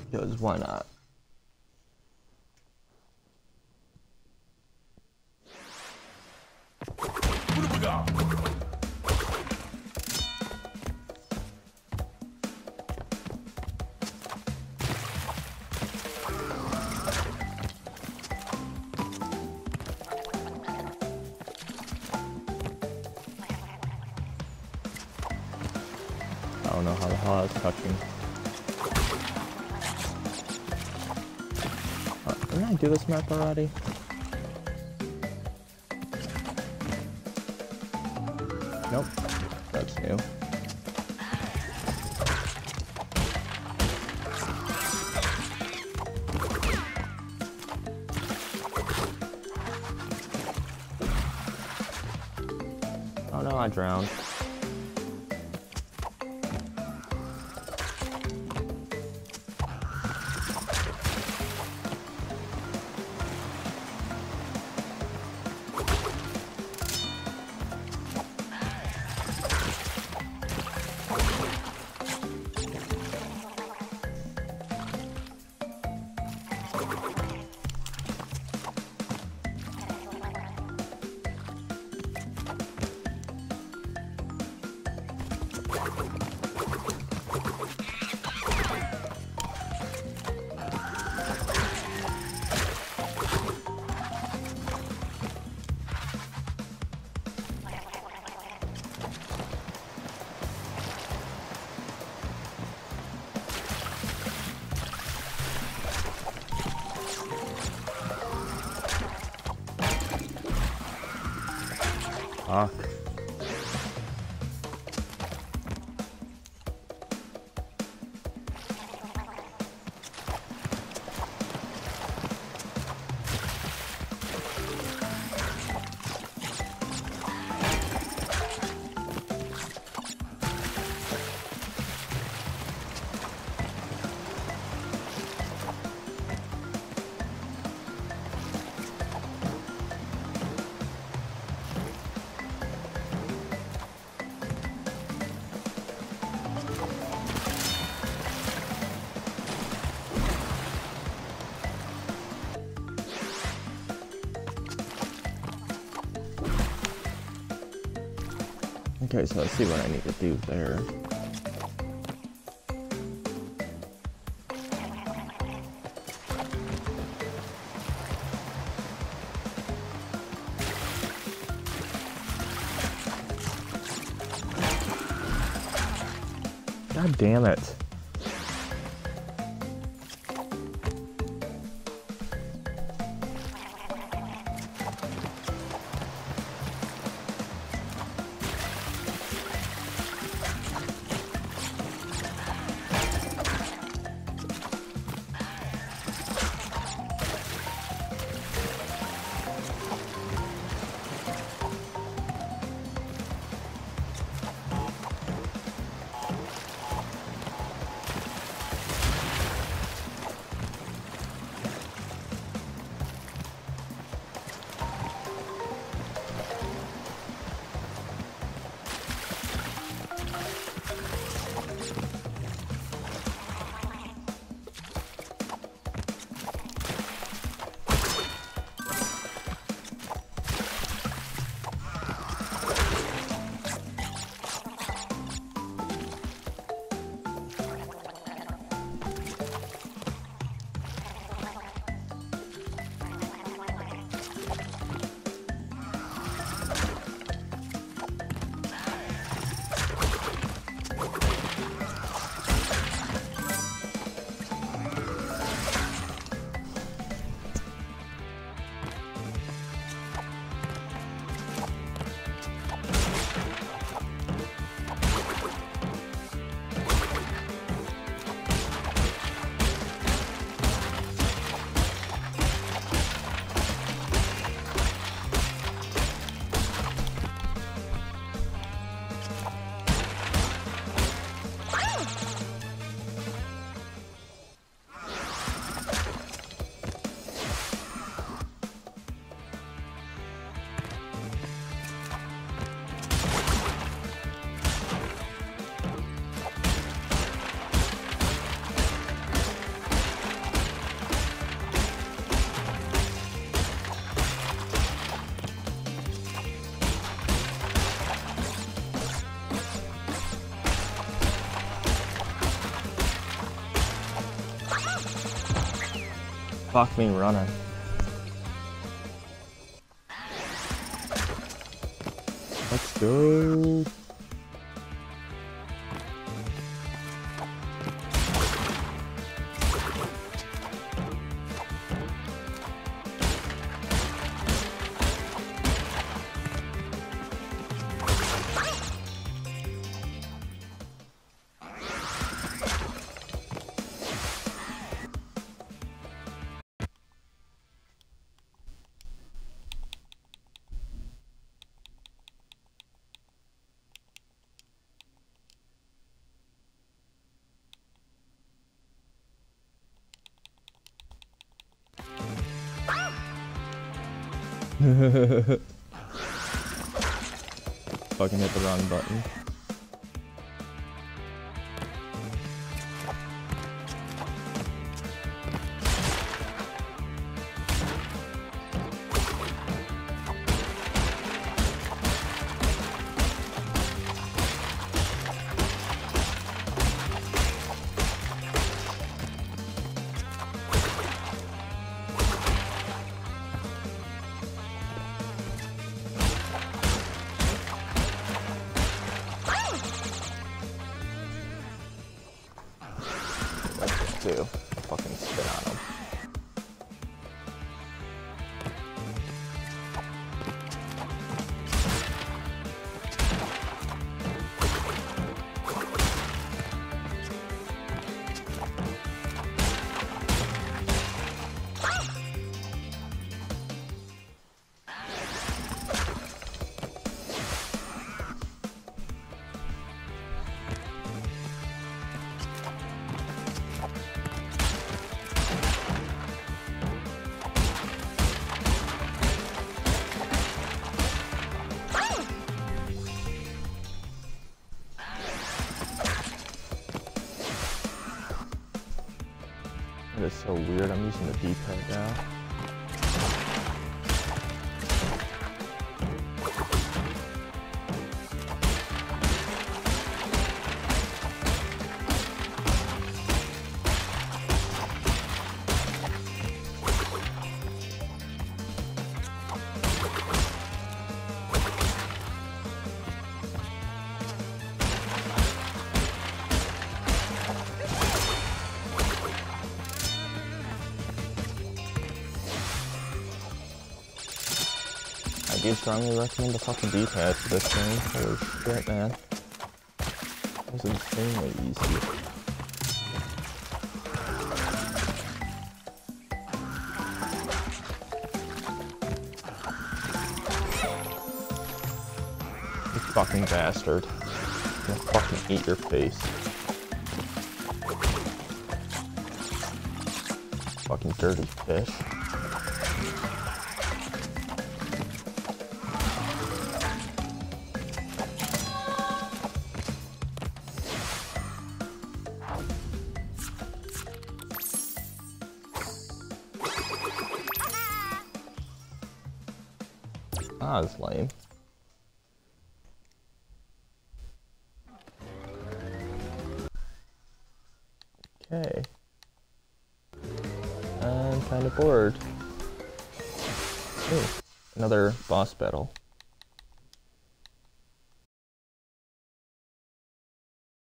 Because why not? What do we got? I don't know how the hell I was touching. Didn't I do this map already? Nope. That's new. Oh no, I drowned. Fuck. Okay, so let's see what I need to do there. God damn it. fuck me running? Let's go. Fucking hit the wrong button. To fucking spit on him. That is so weird. I'm using the D-pad now. I do strongly recommend the fucking D-pad for this game. Holy shit, man. That was insanely easy. You fucking bastard. I'm gonna fucking eat your face. Fucking dirty fish. Ah, that's lame. Okay. I'm kind of bored. Ooh, another boss battle.